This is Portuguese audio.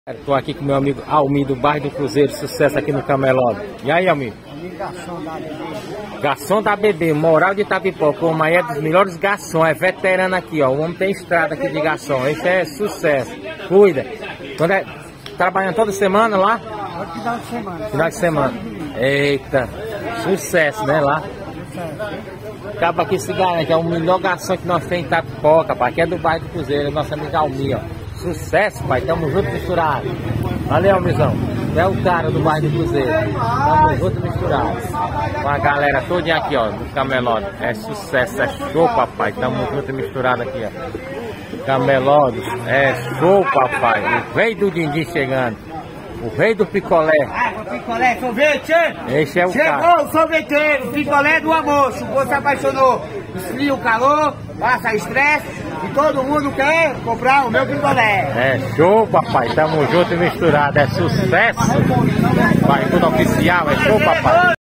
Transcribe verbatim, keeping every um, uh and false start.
Estou aqui com meu amigo Almir do bairro do Cruzeiro, sucesso aqui no Camelódromo. E aí, Almir? Garçom da bebê. Garçom da bebê, moral de Itapipoca, o é dos melhores garçons, é veterano aqui, ó. O homem tem estrada aqui de garçom, esse é sucesso. Cuida. Quando é, trabalhando toda semana lá? Todo final de semana. Final de semana. Eita, sucesso, né, lá? Acaba aqui se garante, é o melhor garçom que nós temos em Itapipoca, pai, que é do bairro do Cruzeiro, é nosso amigo Almir, ó. Sucesso, pai, tamo junto misturado. Valeu, Almirzão. É o cara do bairro do Cruzeiro. Tamo junto misturado. Com a galera todinha aqui, ó, do Camelódromo. É sucesso, é show, papai. Tamo junto misturado aqui, ó. Camelódromo, é show, papai. O rei do Dindim chegando. O rei do picolé. Ah, o picolé, sorvete! Esse é o Chegou cara. Chegou o sorveteiro, o picolé do amor. Chegou, se apaixonou. Esfria o calor, passa estresse e todo mundo quer comprar o meu picolé. É show, papai. Tamo junto e misturado. É sucesso. Vai tudo oficial, é show, papai.